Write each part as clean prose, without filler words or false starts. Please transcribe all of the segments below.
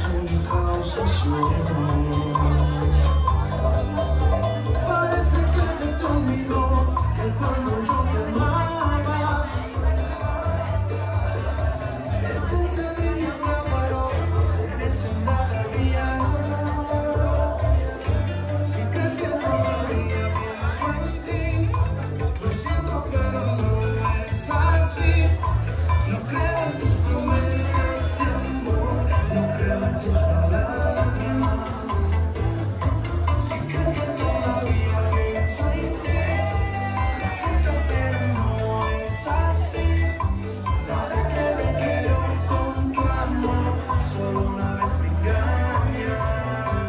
Parece que se te olvidó que cuando yo te amaba, ese incendio me amaró, en ese nada había. Si crees que todavía pienso en ti, lo siento pero no es así. No creo en tus promesas de amor, no creo en tus palabras. Si crees que todavía pienso en ti, lo siento pero no es así. Nada que me quedo con tu amor, solo una vez me engañas.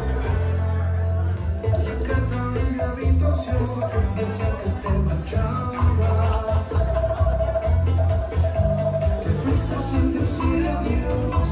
La carta de mi habitación decía que te marchabas. Te fuiste sin decir adiós.